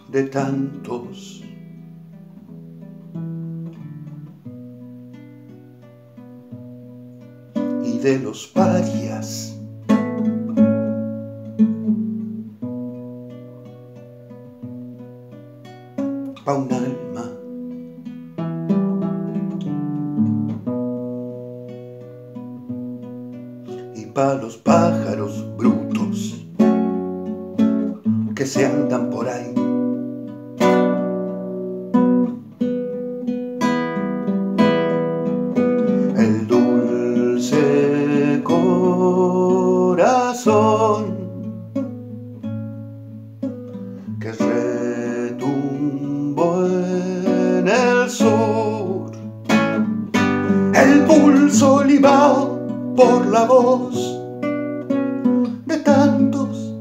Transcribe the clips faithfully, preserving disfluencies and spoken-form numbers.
de tantos. Y de los parias, pa' un alma y pa' los pájaros brutos que se andan por ahí. El dulce corazón que retumbó en el sur, el pulso olivado por la voz de tantos,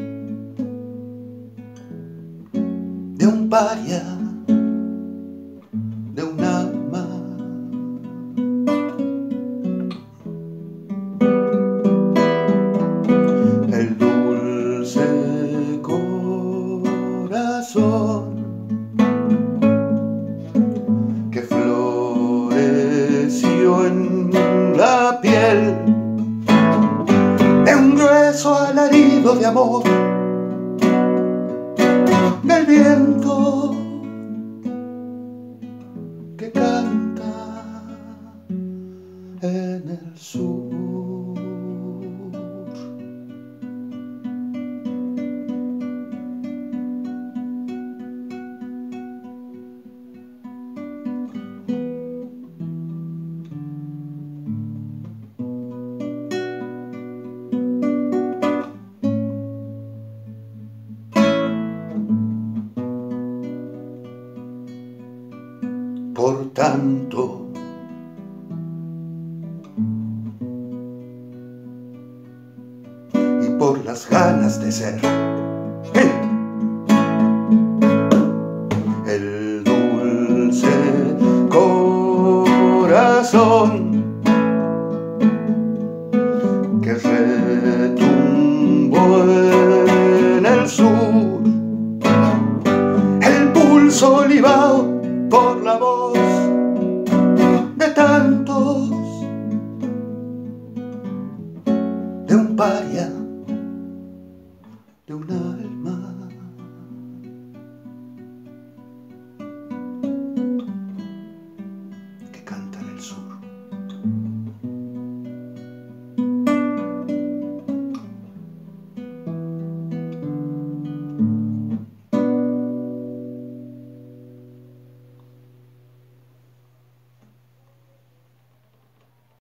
de un paria, de un alma. El dulce corazón que floreció en la piel de un grueso alarido de amor del viento que canta en el sur. Por tanto, y por las ganas de ser el